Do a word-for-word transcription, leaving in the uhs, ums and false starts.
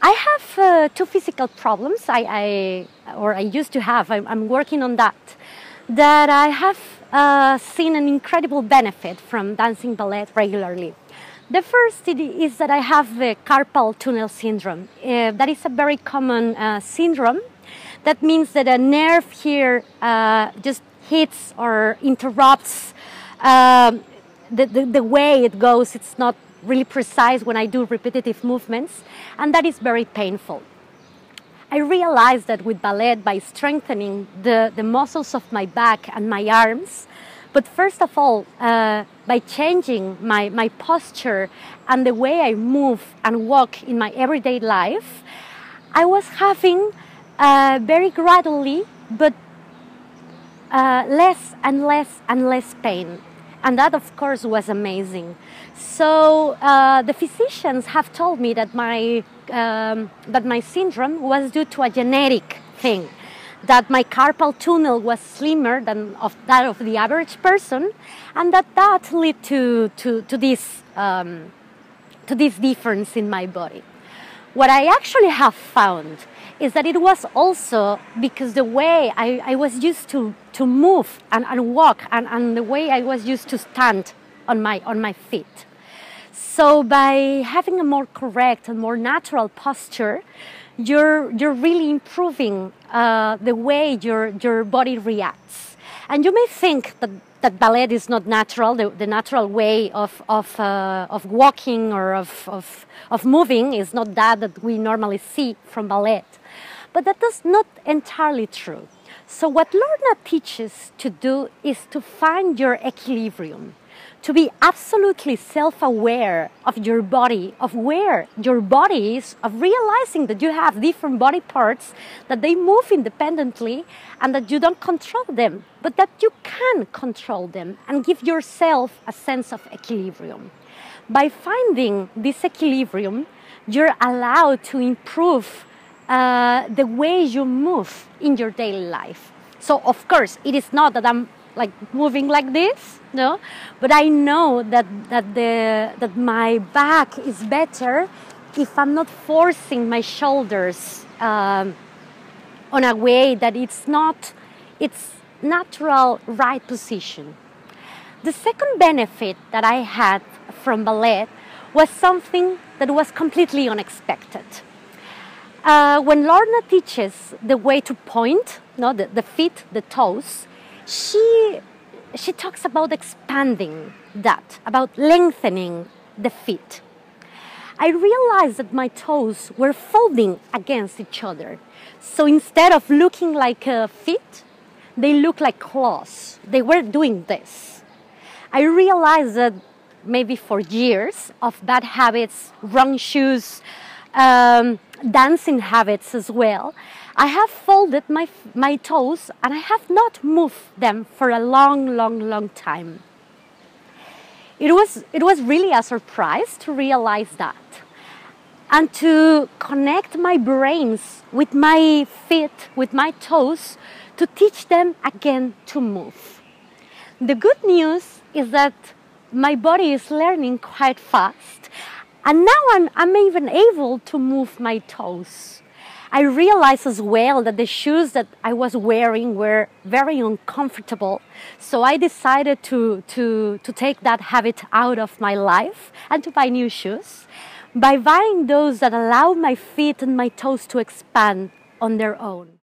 I have uh, two physical problems. I, I or I used to have. I'm, I'm working on that. That I have uh, seen an incredible benefit from dancing ballet regularly. The first is that I have the carpal tunnel syndrome. Uh, that is a very common uh, syndrome. That means that a nerve here uh, just hits or interrupts uh, the, the, the way it goes. It's not really precise when I do repetitive movements, and that is very painful. I realized that with ballet, by strengthening the, the muscles of my back and my arms, but first of all, uh, by changing my, my posture and the way I move and walk in my everyday life, I was having uh, very gradually, but uh, less and less and less pain. And that, of course, was amazing. So uh, the physicians have told me that my, um, that my syndrome was due to a genetic thing, that my carpal tunnel was slimmer than of that of the average person, and that that led to, to, to, this, um, to this difference in my body. What I actually have found is that it was also because the way I, I was used to, to move and, and walk and, and the way I was used to stand on my, on my feet. So by having a more correct and more natural posture, you're, you're really improving uh, the way your, your body reacts. And you may think that, that ballet is not natural, the, the natural way of, of, uh, of walking or of, of, of moving is not that that we normally see from ballet. But that is not entirely true. So what Lorna teaches to do is to find your equilibrium, to be absolutely self-aware of your body, of where your body is, of realizing that you have different body parts, that they move independently and that you don't control them, but that you can control them and give yourself a sense of equilibrium. By finding this equilibrium, you're allowed to improve uh, the way you move in your daily life. So, of course, it is not that I'm like moving like this, no, but I know that that the that my back is better if I'm not forcing my shoulders um, on a way that it's not its natural right position. The second benefit that I had from ballet was something that was completely unexpected. Uh, when Lorna teaches the way to point, no, the, the feet, the toes, she, she talks about expanding that, about lengthening the feet. I realized that my toes were folding against each other. So instead of looking like uh, feet, they look like claws. They were doing this. I realized that maybe for years of bad habits, wrong shoes, um, dancing habits as well, I have folded my, my toes and I have not moved them for a long, long, long time. It was, it was really a surprise to realize that and to connect my brains with my feet, with my toes, to teach them again to move. The good news is that my body is learning quite fast, and now I'm, I'm even able to move my toes. I realized as well that the shoes that I was wearing were very uncomfortable, so I decided to, to, to take that habit out of my life and to buy new shoes by buying those that allow my feet and my toes to expand on their own.